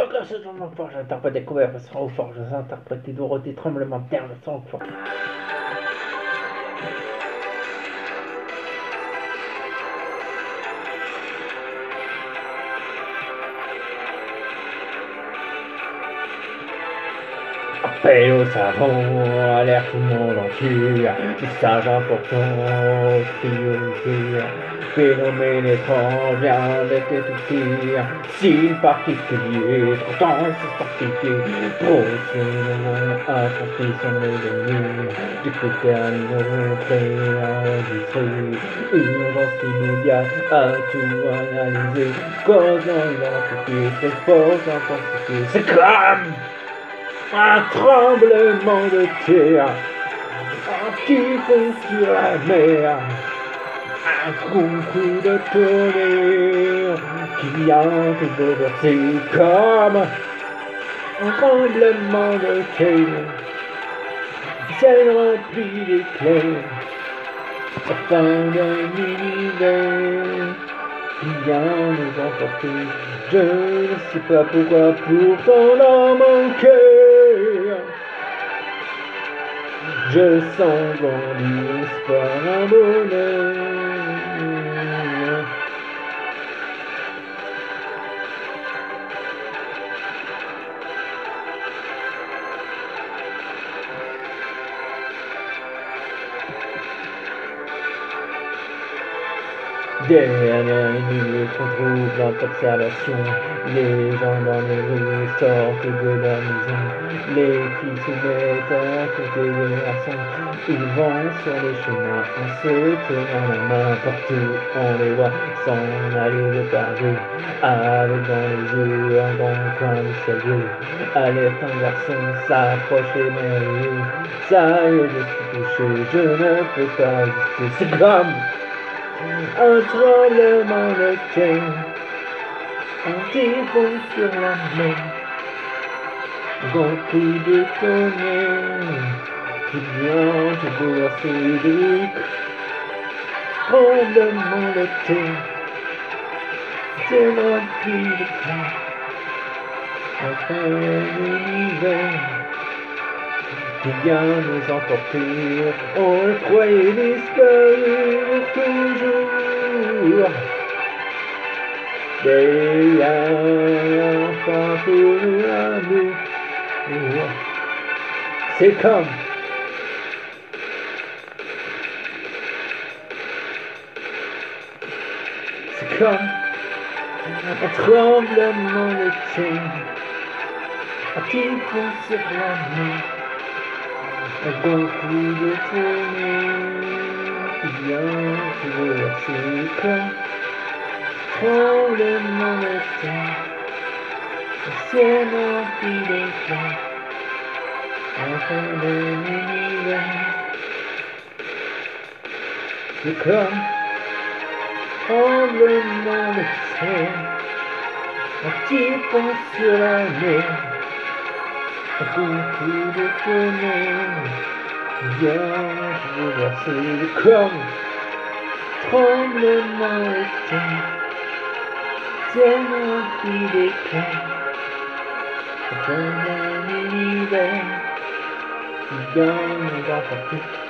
grâce à ton enfant, j'interprète des conversations au fort, j'interprète des Dorothée, tremblements de terre, le sang fort. Appel au savon, alerte tout le monde entier, message important, priorité, phénomène étrange, vient d'être étouffé, signe particulier, pourtant c'est particulier, prochain, accompli son ennemi, du côté animaux, préenregistré, urgence immédiate, à tout analyser, causant identifié, très forte intensité, c'est comme un tremblement de terre, un typhon sur la mer, un gros coup de tonnerre qui vient de bouleverser comme un tremblement de terre. C'est rempli d'éclairs, la fin d'un univers qui vient nous emporter. Je ne sais pas pourquoi, pourtant dans mon cœur, je sens grandir l'espoir, un bonheur. Derrière une nuit qu'on trouve notre observation, les gens dans les rues sortent de leur maison, les filles se mettent à côté des garçons, ils vont sur les chemins en se tenant la main, partout on les voit s'en aller de Paris, avec dans les yeux un grand coin de ciel bleu, alerte un garçon s'approche émerveillé, ça y est je suis touché, je ne peux pas résister, c'est comme un tremblement de terre, un typhon sur la mer, un grand coup de tonnerre qui vient te bouleverser du tremblement de terre, c'est rempli de crainte, enfin l'univers qui vient nous emporter, on le croyait disparu pour toujours. Derrière enfin pour l'amour, c'est comme un tremblement de terre, un typhon sur la mer, un grand coup de tonnerre qui vient te bouleverser comme tremblement de terre, le ciel rempli d'éclairs, enfin de l'univers. C'est comme tremblement de terre, un typhon sur la mer, un coup de tonnerre qui vient te bouleverser comme tremblement de terre, ciel rempli d'éclairs, enfin d'un univers qui vient nous emporter.